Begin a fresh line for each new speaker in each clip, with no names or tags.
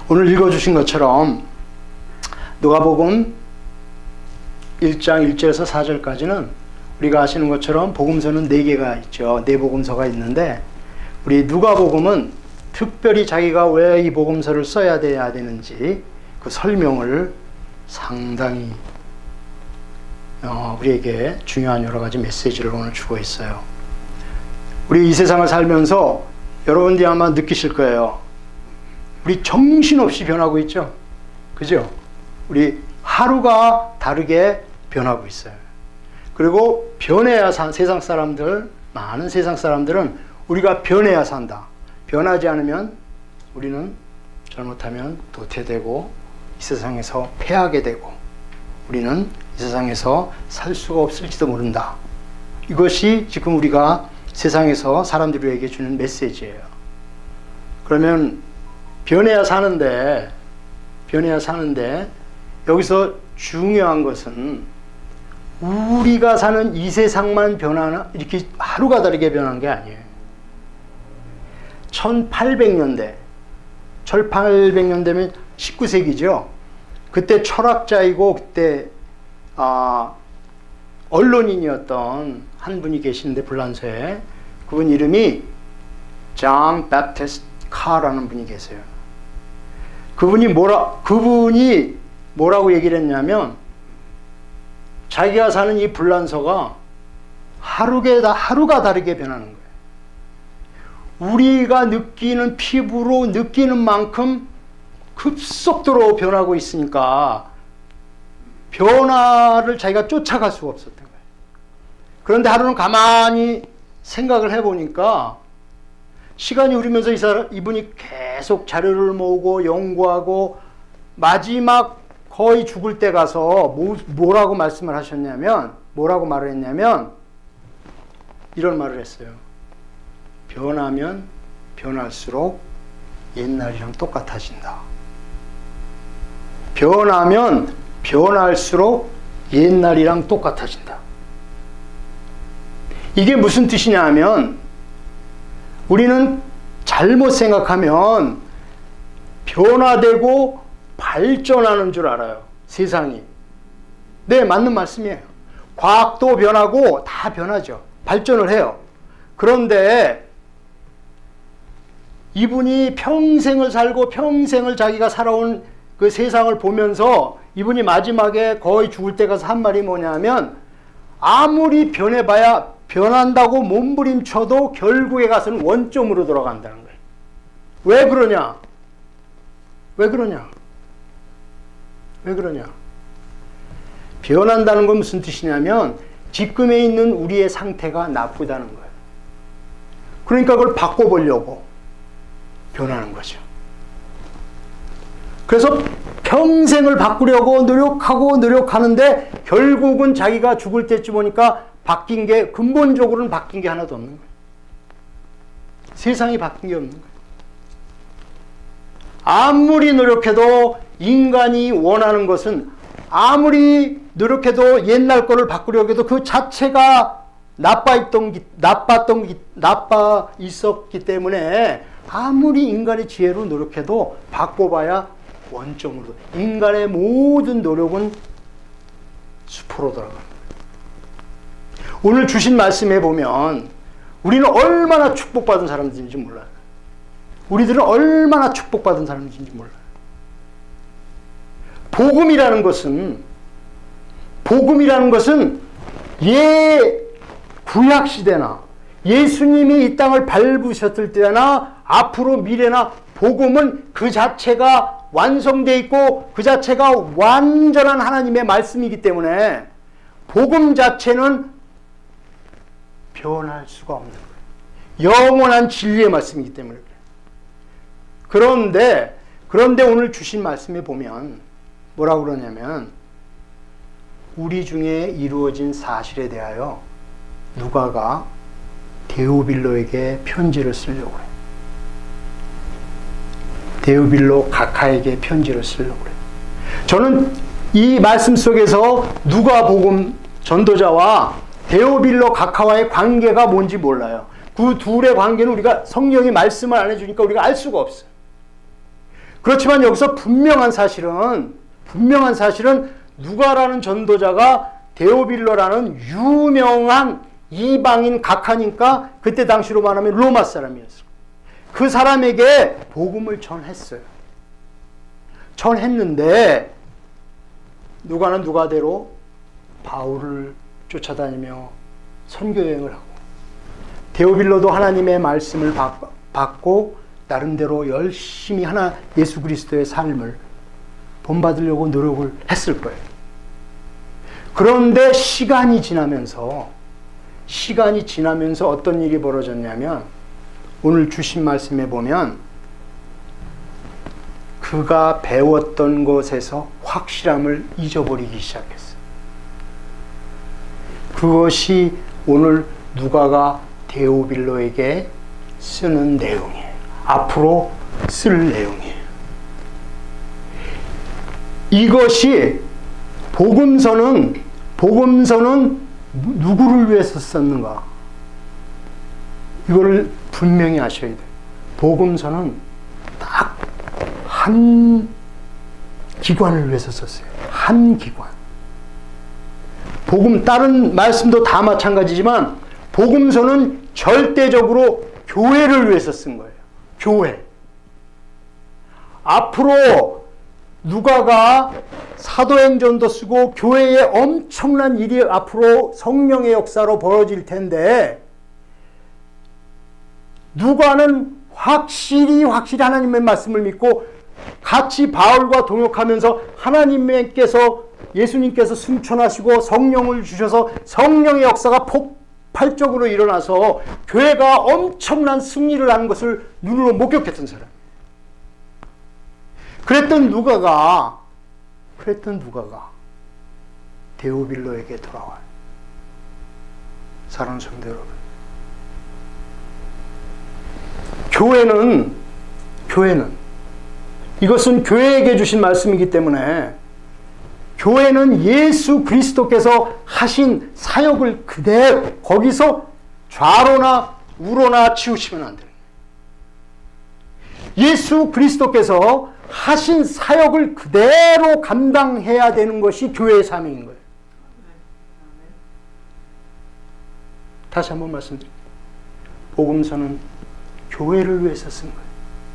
오늘 읽어주신 것처럼 누가복음 1장 1절에서 4절까지는 우리가 아시는 것처럼 복음서는 4개가 있죠. 4복음서가 있는데 우리 누가복음은 특별히 자기가 왜 이 복음서를 써야 돼야 되는지 그 설명을 상당히 우리에게 중요한 여러 가지 메시지를 오늘 주고 있어요. 우리 이 세상을 살면서 여러분들이 아마 느끼실 거예요. 우리 정신없이 변하고 있죠. 그죠? 우리 하루가 다르게 변하고 있어요. 그리고 변해야 세상 사람들, 많은 세상 사람들은 우리가 변해야 산다. 변하지 않으면 우리는 잘못하면 도태되고 이 세상에서 패하게 되고 우리는 이 세상에서 살 수가 없을지도 모른다. 이것이 지금 우리가 세상에서 사람들에게 주는 메시지예요. 그러면 변해야 사는데 여기서 중요한 것은 우리가 사는 이 세상만 변하나 이렇게 하루가 다르게 변한 게 아니에요. 1800년대면 19세기죠. 그때 철학자이고 그때 언론인이었던 한 분이 계시는데 불란서에 그분 이름이 존 배프티스트 카라는 분이 계세요. 그분이 뭐라고 얘기를 했냐면 자기가 사는 이 불란서가 하루가 다르게 변하는 거예요. 우리가 느끼는 피부로 느끼는 만큼 급속도로 변하고 있으니까 변화를 자기가 쫓아갈 수가 없었던 거예요. 그런데 하루는 가만히 생각을 해보니까 시간이 흐르면서 이분이 계속 자료를 모으고 연구하고 마지막 거의 죽을 때 가서 뭐라고 말을 했냐면 이런 말을 했어요. 변하면 변할수록 옛날이랑 똑같아진다. 변하면 변할수록 옛날이랑 똑같아진다. 이게 무슨 뜻이냐 하면 우리는 잘못 생각하면 변화되고 발전하는 줄 알아요. 세상이. 네, 맞는 말씀이에요. 과학도 변하고 다 변하죠. 발전을 해요. 그런데 이분이 평생을 살고 평생을 자기가 살아온 그 세상을 보면서 이분이 마지막에 거의 죽을 때 가서 한 말이 뭐냐면 아무리 변해봐야 변한다고 몸부림쳐도 결국에 가서는 원점으로 돌아간다는 거예요. 왜 그러냐? 변한다는 건 무슨 뜻이냐면 지금에 있는 우리의 상태가 나쁘다는 거예요. 그러니까 그걸 바꿔보려고 변하는 거죠. 그래서 평생을 바꾸려고 노력하는데 결국은 자기가 죽을 때쯤 오니까 근본적으로는 바뀐 게 하나도 없는 거예요. 세상이 바뀐 게 없는 거예요. 아무리 노력해도 인간이 원하는 것은 아무리 노력해도 옛날 거를 바꾸려고 해도 그 자체가 나빠 있었기 때문에 아무리 인간의 지혜로 노력해도 바꿔봐야 원점으로 인간의 모든 노력은 수포로 돌아갑니다. 오늘 주신 말씀에 보면 우리는 얼마나 축복받은 사람들인지 몰라요. 우리들은 얼마나 축복받은 사람인지 몰라요. 복음이라는 것은 구약 시대나 예수님이 이 땅을 밟으셨을 때나 앞으로 미래나 복음은 그 자체가 완성되어 있고 그 자체가 완전한 하나님의 말씀이기 때문에 복음 자체는 변할 수가 없는 거예요. 영원한 진리의 말씀이기 때문에 그래요. 그런데 오늘 주신 말씀에 보면 뭐라고 그러냐면 우리 중에 이루어진 사실에 대하여 누가가 데오빌로에게 편지를 쓰려고 해요. 데오빌로 각하에게 편지를 쓰려고 해요. 저는 이 말씀 속에서 누가복음 전도자와 데오빌로 각하와의 관계가 뭔지 몰라요. 그 둘의 관계는 우리가 성령이 말씀을 안 해주니까 우리가 알 수가 없어요. 그렇지만 여기서 분명한 사실은 누가라는 전도자가 데오빌로라는 유명한 이방인 각하니까 그때 당시로 말하면 로마 사람이었어요. 그 사람에게 복음을 전했어요. 전했는데 누가는 누가대로 바울을 쫓아다니며 선교여행을 하고, 데오빌로도 하나님의 말씀을 받고 나름대로 열심히 예수 그리스도의 삶을 본받으려고 노력을 했을 거예요. 그런데 시간이 지나면서 어떤 일이 벌어졌냐면, 오늘 주신 말씀에 보면 그가 배웠던 것에서 확실함을 잊어버리기 시작했어요. 그것이 오늘 누가가 데오빌로에게 쓰는 내용이에요. 앞으로 쓸 내용이에요. 이것이 복음서는 누구를 위해서 썼는가? 이거를 분명히 아셔야 돼요. 복음서는 딱 한 기관을 위해서 썼어요. 한 기관. 다른 말씀도 다 마찬가지지만 복음서는 절대적으로 교회를 위해서 쓴 거예요. 교회. 앞으로 누가가 사도행전도 쓰고 교회에 엄청난 일이 앞으로 성령의 역사로 벌어질 텐데, 누가는 확실히 하나님의 말씀을 믿고 같이 바울과 동역하면서 예수님께서 승천하시고 성령을 주셔서 성령의 역사가 폭발적으로 일어나서 교회가 엄청난 승리를 하는 것을 눈으로 목격했던 사람. 그랬던 누가가 데오빌로에게 돌아와요. 사랑하는 성도 여러분, 교회는 이것은 교회에게 주신 말씀이기 때문에, 교회는 예수 그리스도께서 하신 사역을 그대로 거기서 좌로나 우로나 치우치면 안 돼요. 예수 그리스도께서 하신 사역을 그대로 감당해야 되는 것이 교회의 사명인 거예요. 다시 한번 말씀드립니다. 복음서는 교회를 위해서 쓴 거예요.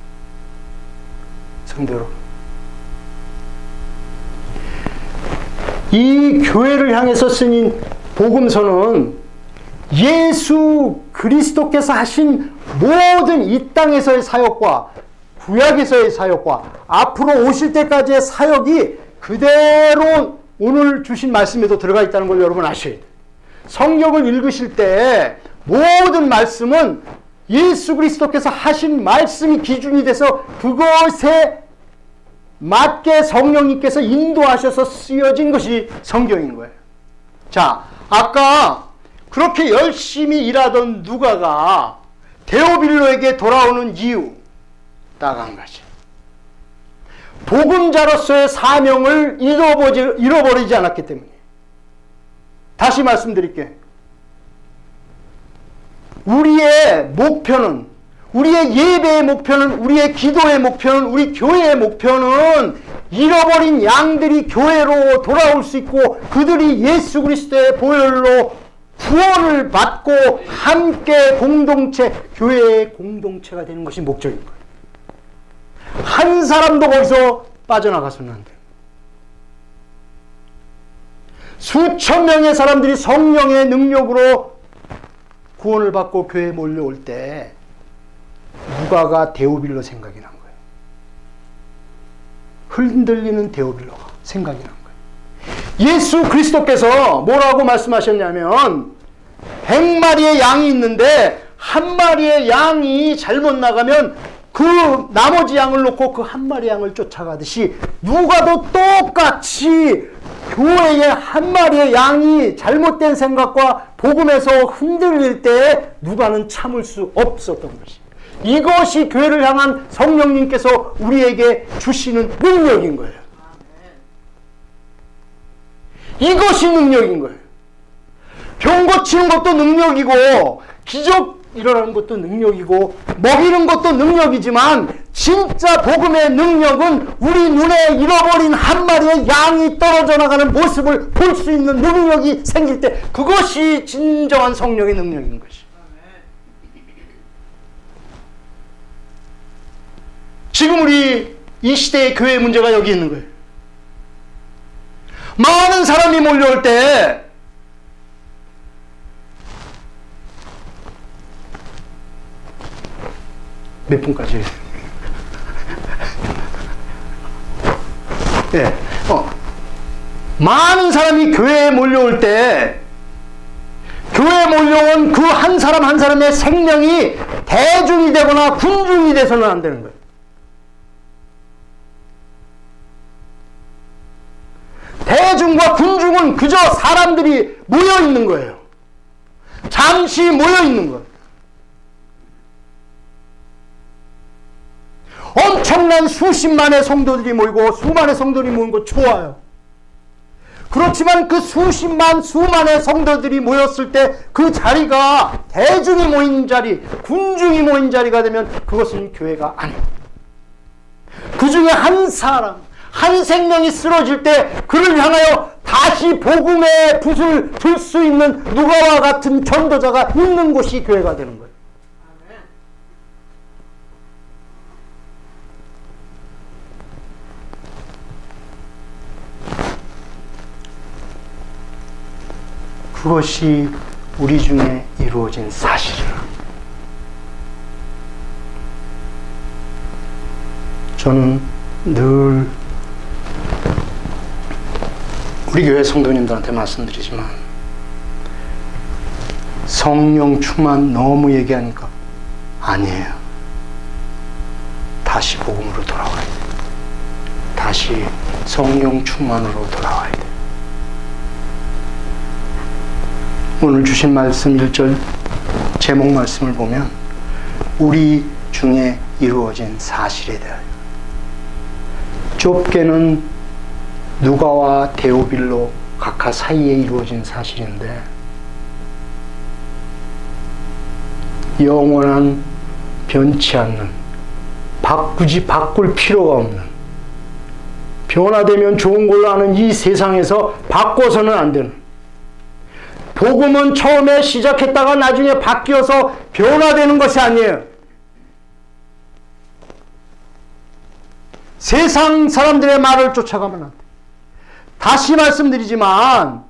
성도 여러분, 이 교회를 향해서 쓰인 복음서는 예수 그리스도께서 하신 모든 이 땅에서의 사역과 구약에서의 사역과 앞으로 오실 때까지의 사역이 그대로 오늘 주신 말씀에도 들어가 있다는 걸 여러분 아셔야 돼요. 성경을 읽으실 때 모든 말씀은 예수 그리스도께서 하신 말씀이 기준이 돼서 그것에 맞게 성령님께서 인도하셔서 쓰여진 것이 성경인 거예요. 자, 아까 그렇게 열심히 일하던 누가가 데오빌로에게 돌아오는 이유, 딱 한 가지. 복음자로서의 사명을 잃어버리지 않았기 때문이에요. 다시 말씀드릴게요. 우리의 목표는, 우리의 예배의 목표는, 우리의 기도의 목표는, 우리 교회의 목표는 잃어버린 양들이 교회로 돌아올 수 있고 그들이 예수 그리스도의 보혈로 구원을 받고 함께 교회의 공동체가 되는 것이 목적인 거예요. 한 사람도 거기서 빠져나가서는 안 돼요. 수천 명의 사람들이 성령의 능력으로 구원을 받고 교회에 몰려올 때 누가가 데오빌로 생각이 난 거예요. 흔들리는 데오빌로가 생각이 난 거예요. 예수 그리스도께서 뭐라고 말씀하셨냐면 100마리의 양이 있는데 한 마리의 양이 잘못 나가면 그 나머지 양을 놓고 그 한 마리 양을 쫓아가듯이 누가도 똑같이 교회의 한 마리의 양이 잘못된 생각과 복음에서 흔들릴 때 누가는 참을 수 없었던 것이, 이것이 교회를 향한 성령님께서 우리에게 주시는 능력인 거예요. 이것이 능력인 거예요. 병 고치는 것도 능력이고 기적 일어나는 것도 능력이고 먹이는 것도 능력이지만 진짜 복음의 능력은 우리 눈에 잃어버린 한 마리의 양이 떨어져 나가는 모습을 볼 수 있는 능력이 생길 때 그것이 진정한 성령의 능력인 것이. 지금 우리 이 시대의 교회 문제가 여기 있는 거예요. 많은 사람이 몰려올 때 몇 분까지? 예. 많은 사람이 교회에 몰려올 때 교회에 몰려온 그 한 사람 한 사람의 생명이 대중이 되거나 군중이 돼서는 안 되는 거예요. 대중과 군중은 그저 사람들이 모여 있는 거예요. 잠시 모여 있는 거예요. 엄청난 수십만의 성도들이 모이고 수만의 성도들이 모인 거 좋아요. 그렇지만 그 수만의 성도들이 모였을 때 그 자리가 대중이 모인 자리, 군중이 모인 자리가 되면 그것은 교회가 아니에요. 그 중에 한 사람, 한 생명이 쓰러질 때 그를 향하여 다시 복음의 붓을 들 수 있는 누가와 같은 전도자가 있는 곳이 교회가 되는 거예요. 그것이 우리 중에 이루어진 사실이라. 저는 늘 우리 교회 성도님들한테 말씀드리지만 성령 충만 너무 얘기하니까 아니에요. 다시 복음으로 돌아와야 돼요. 다시 성령 충만으로 돌아와야 돼요. 오늘 주신 말씀 1절 제목 말씀을 보면 우리 중에 이루어진 사실에 대하여, 좁게는 누가와 데오빌로 각하 사이에 이루어진 사실인데 영원한 변치 않는, 굳이 바꿀 필요가 없는, 변화되면 좋은 걸로 아는 이 세상에서 바꿔서는 안 되는, 복음은 처음에 시작했다가 나중에 바뀌어서 변화되는 것이 아니에요. 세상 사람들의 말을 쫓아가면 안 돼. 다시 말씀드리지만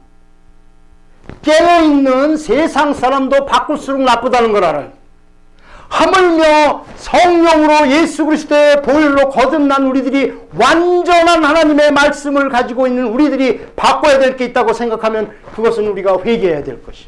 깨어있는 세상 사람도 바꿀수록 나쁘다는 걸 알아요. 하물며 성령으로 예수 그리스도의 보혈로 거듭난 우리들이, 완전한 하나님의 말씀을 가지고 있는 우리들이 바꿔야 될 게 있다고 생각하면 그것은 우리가 회개해야 될 것이.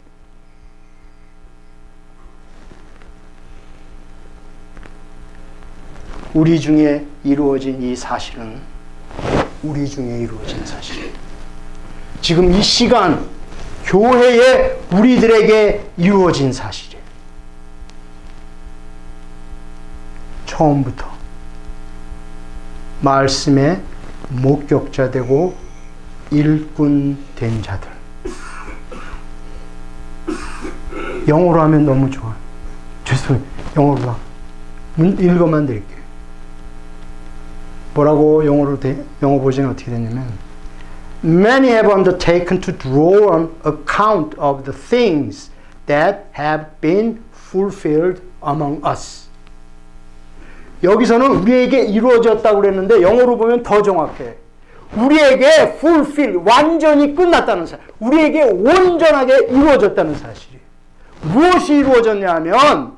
우리 중에 이루어진 이 사실은 우리 중에 이루어진 사실입니다. 지금 이 시간 교회에 우리들에게 이루어진 사실이에요. 처음부터 말씀의 목격자 되고 일꾼 된 자들. 영어로 하면 너무 좋아. 죄송해요. 영어로 와. 읽어만 드릴게요. 뭐라고 영어 버전이 어떻게 되냐면 Many have undertaken to draw an account of the things that have been fulfilled among us. 여기서는 우리에게 이루어졌다고 그랬는데 영어로 보면 더 정확해. 우리에게 fulfill, 완전히 끝났다는 사실, 우리에게 온전하게 이루어졌다는 사실이에요. 무엇이 이루어졌냐면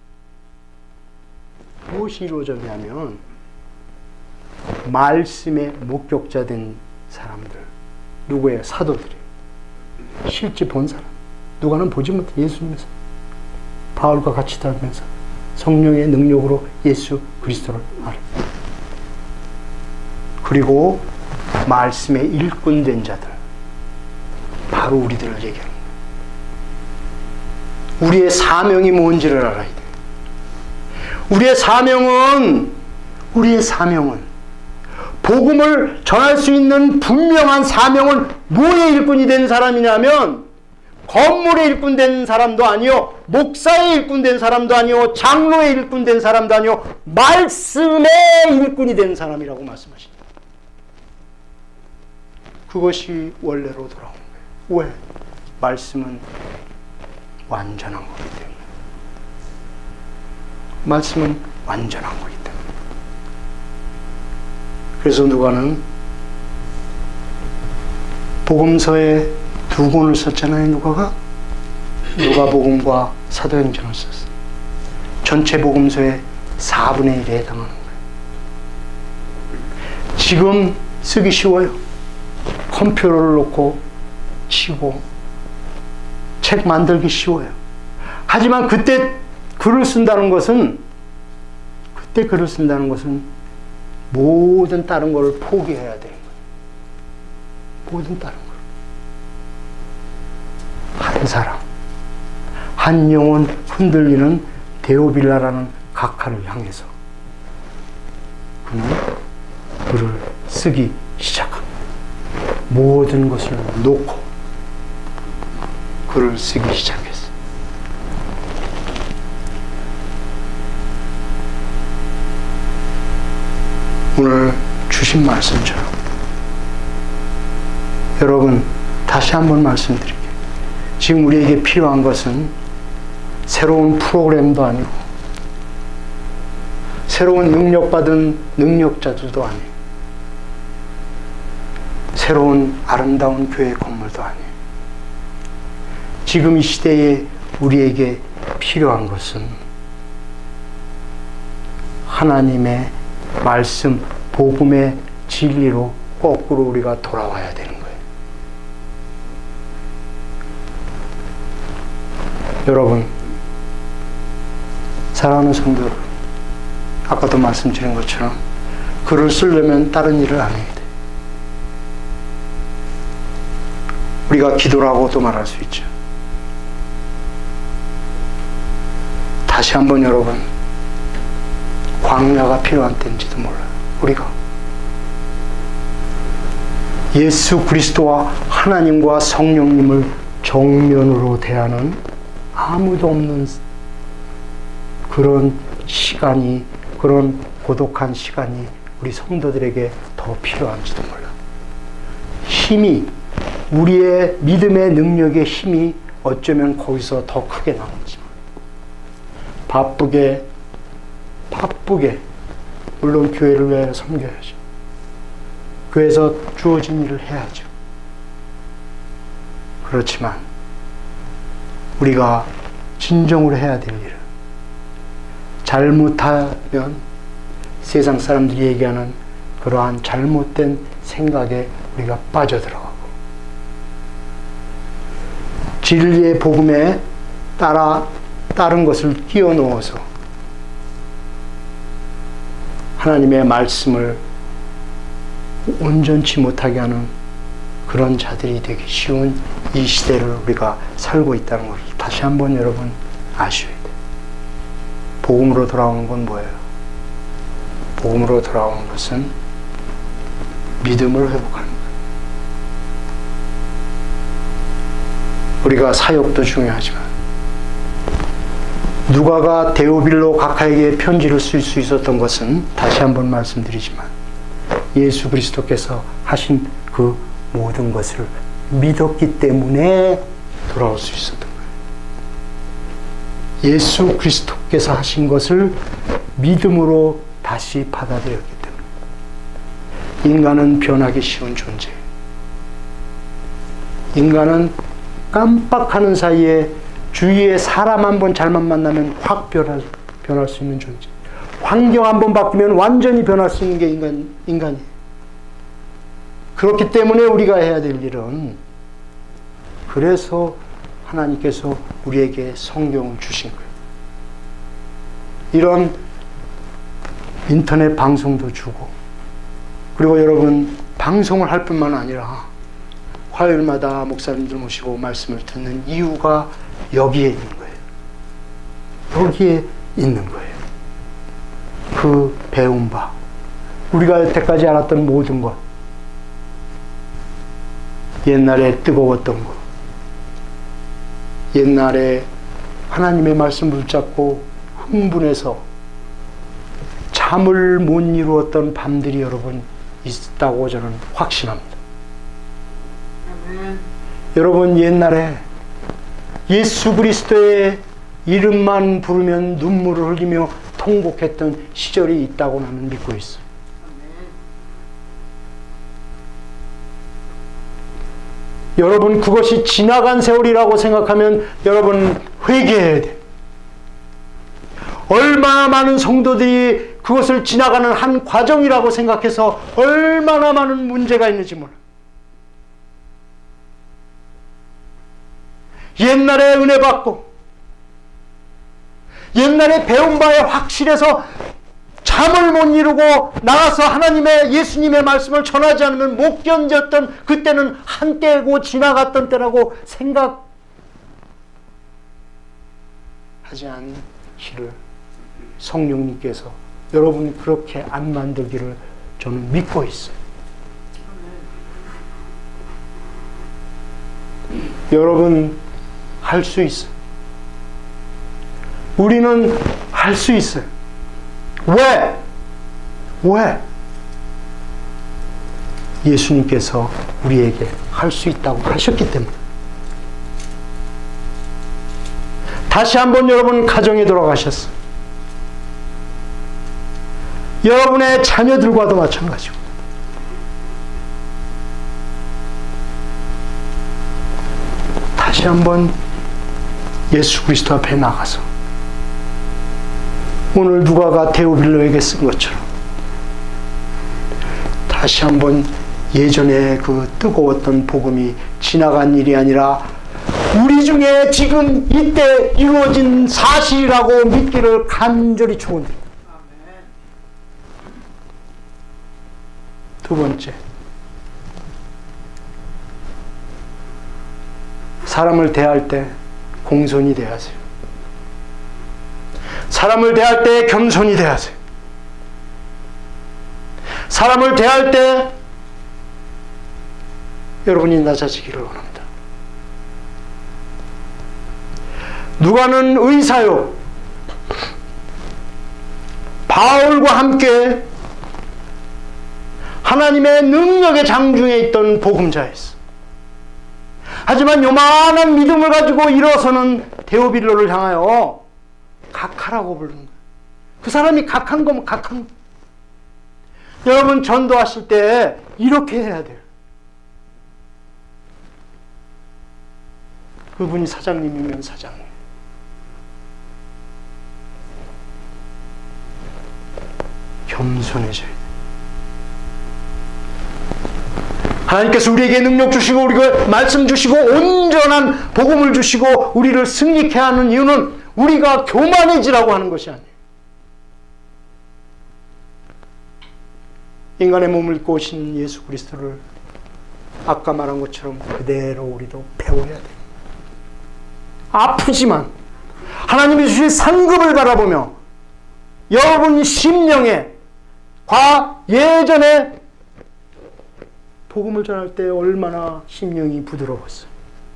말씀의 목격자 된 사람들. 누구예요? 사도들이에요. 실제 본 사람. 누가는 보지 못해. 예수님에서 바울과 같이 다니면서 성령의 능력으로 예수 그리스도를 알아요. 그리고 말씀의 일꾼 된 자들, 바로 우리들을 얘기하는 거예요. 우리의 사명이 뭔지를 알아야 돼요. 우리의 사명은 복음을 전할 수 있는 분명한 사명은 뭐의 일꾼이 된 사람이냐면 건물의 일꾼 된 사람도 아니요, 목사의 일꾼 된 사람도 아니요, 장로의 일꾼 된 사람도 아니요, 말씀의 일꾼이 된 사람이라고 말씀하십니다. 그것이 원래로 돌아오는 거예요. 왜? 말씀은 완전한 거기 때문에. 말씀은 완전한 거기 때문에. 그래서 누가는 복음서에 2권을 썼잖아요. 누가복음과 사도행전을 썼어요. 전체 복음서의 4분의 1에 해당하는 거예요. 지금 쓰기 쉬워요. 컴퓨터를 놓고 치고 책 만들기 쉬워요. 하지만 그때 글을 쓴다는 것은 모든 다른 것을 포기해야 되는 거예요. 모든 다른 것. 한 사람, 한 영혼 흔들리는 데오빌라라는 각하를 향해서 그는 글을 쓰기 시작합니다. 모든 것을 놓고 글을 쓰기 시작했어요. 오늘 주신 말씀처럼 여러분, 다시 한번 말씀드릴게요. 지금 우리에게 필요한 것은 새로운 프로그램도 아니고 새로운 능력받은 능력자들도 아니고 새로운 아름다운 교회 건물도 아니에요. 지금 이 시대에 우리에게 필요한 것은 하나님의 말씀, 복음의 진리로 거꾸로 우리가 돌아와야 되는 거예요. 여러분, 사랑하는 성도 여러분, 아까도 말씀드린 것처럼 글을 쓰려면 다른 일을 안 해야 돼. 우리가 기도라고도 말할 수 있죠. 다시 한번 여러분, 광야가 필요한 때인지도 몰라요. 우리가 예수 그리스도와 하나님과 성령님을 정면으로 대하는 아무도 없는 그런 시간이, 그런 고독한 시간이 우리 성도들에게 더 필요한지도 몰라요. 힘이, 우리의 믿음의 능력의 힘이 어쩌면 거기서 더 크게 나오지만 바쁘게 물론 교회를 위하여 섬겨야죠. 교회에서 주어진 일을 해야죠. 그렇지만 우리가 진정으로 해야 될 일은, 잘못하면 세상 사람들이 얘기하는 그러한 잘못된 생각에 우리가 빠져들어가고 진리의 복음에 다른 것을 끼워 넣어서 하나님의 말씀을 온전치 못하게 하는 그런 자들이 되기 쉬운 이 시대를 우리가 살고 있다는 것을 다시 한번 여러분 아셔야 돼요. 복음으로 돌아오는 건 뭐예요? 복음으로 돌아오는 것은 믿음을 회복하는 거예요. 우리가 사역도 중요하지만 누가가 데오빌로 각하에게 편지를 쓸 수 있었던 것은 다시 한번 말씀드리지만 예수 그리스도께서 하신 그 모든 것을 믿었기 때문에 돌아올 수 있었던 거예요. 예수 그리스도께서 하신 것을 믿음으로 다시 받아들였기 때문에. 인간은 변하기 쉬운 존재예요. 인간은 깜빡하는 사이에 주위에 사람 한 번 잘못 만나면 확 변할 수 있는 존재. 환경 한 번 바뀌면 완전히 변할 수 있는 게 인간이에요. 그렇기 때문에 우리가 해야 될 일은, 그래서 하나님께서 우리에게 성경을 주신 거예요. 이런 인터넷 방송도 주고, 그리고 여러분 방송을 할 뿐만 아니라 화요일마다 목사님들 모시고 말씀을 듣는 이유가 여기에 있는 거예요. 여기에 있는 거예요. 그 배운 바, 우리가 여태까지 알았던 모든 것, 옛날에 뜨거웠던 것, 옛날에 하나님의 말씀 붙잡고 흥분해서 잠을 못 이루었던 밤들이 여러분 있다고 저는 확신합니다. 여러분, 옛날에 예수 그리스도의 이름만 부르면 눈물을 흘리며 통곡했던 시절이 있다고 나는 믿고 있어요. 여러분, 그것이 지나간 세월이라고 생각하면 여러분 회개해야 돼요. 얼마나 많은 성도들이 그것을 지나가는 한 과정이라고 생각해서 얼마나 많은 문제가 있는지 몰라요. 옛날에 은혜 받고 옛날에 배운 바에 확실해서 잠을 못 이루고 나가서 하나님의 예수님의 말씀을 전하지 않으면 못 견뎠던 그때는 한때고 지나갔던 때라고 생각하지 않기를 성령님께서 여러분 그렇게 안 만들기를 저는 믿고 있어요. 여러분 할 수 있어요. 우리는 할 수 있어요. 왜? 예수님께서 우리에게 할 수 있다고 하셨기 때문에. 다시 한번 여러분 가정에 돌아가셨어요. 여러분의 자녀들과도 마찬가지고. 다시 한번 예수 그리스도 앞에 나가서 오늘 누가가 데오빌로에게 쓴 것처럼 다시 한번 예전에 그 뜨거웠던 복음이 지나간 일이 아니라 우리 중에 지금 이때 이루어진 사실이라고 믿기를 간절히 축원드립니다. 두 번째, 사람을 대할 때 공손히 대하세요. 사람을 대할 때 겸손히 대하세요. 사람을 대할 때 여러분이 낮아지기를 원합니다. 누가는 의사요, 바울과 함께 하나님의 능력의 장중에 있던 복음자였어. 하지만 요만한 믿음을 가지고 일어서는 데오빌로를 향하여 각하라고 부르는 거예요. 그 사람이 각한 거면 각한 거예요. 여러분 전도하실 때 이렇게 해야 돼요. 그분이 사장님이면 사장님, 겸손해져야 돼요. 하나님께서 우리에게 능력 주시고 우리가 말씀 주시고 온전한 복음을 주시고 우리를 승리케 하는 이유는 우리가 교만해지라고 하는 것이 아니에요. 인간의 몸을 입고 오신 예수 그리스도를 아까 말한 것처럼 그대로 우리도 배워야 돼요. 아프지만 하나님이 주신 상급을 바라보며 여러분 심령에 예전에 복음을 전할 때 얼마나 심령이 부드러웠어요.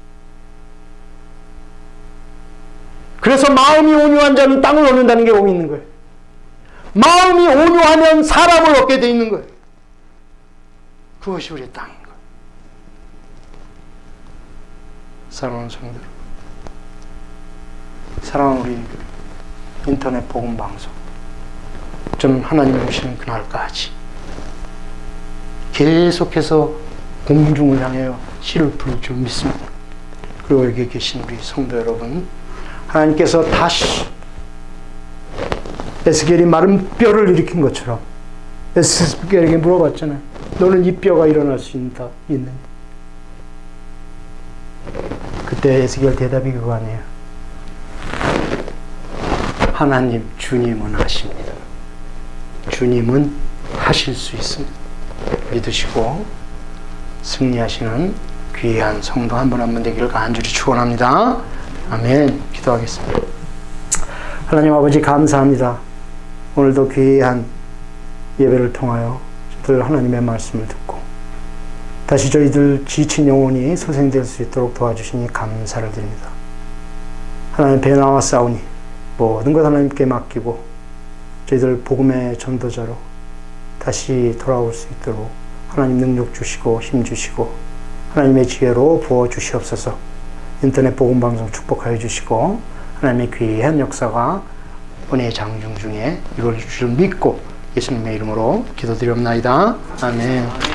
그래서 마음이 온유한 자는 땅을 얻는다는 게 거기 있는 거예요. 마음이 온유하면 사람을 얻게 돼 있는 거예요. 그것이 우리의 땅인 거예요. 사랑하는 성도, 사랑하는 우리 인터넷 복음 방송, 저는 하나님이 오시는 그날까지 계속해서 공중을 향하여 씨를 뿌릴 줄 믿습니다. 그리고 여기 계신 우리 성도 여러분, 하나님께서 다시 에스겔이 마른 뼈를 일으킨 것처럼 에스겔에게 물어봤잖아요. 너는 이 뼈가 일어날 수 있느냐? 그때 에스겔 대답이 그거 아니에요. 하나님, 주님은 하십니다. 주님은 하실 수 있습니다. 믿으시고 승리하시는 귀한 성도 한 분 한 분 되기를 간절히 축원합니다. 아멘. 기도하겠습니다. 하나님 아버지 감사합니다. 오늘도 귀한 예배를 통하여 저희들 하나님의 말씀을 듣고 다시 저희들 지친 영혼이 소생될 수 있도록 도와주시니 감사를 드립니다. 하나님 배에 나와 싸우니 모든 것 하나님께 맡기고 저희들 복음의 전도자로 다시 돌아올 수 있도록 하나님 능력 주시고 힘 주시고 하나님의 지혜로 부어 주시옵소서. 인터넷 복음방송 축복하여 주시고 하나님의 귀한 역사가 은혜의 장중 중에 이루어질 줄 믿고 예수님의 이름으로 기도드리옵나이다. 아멘.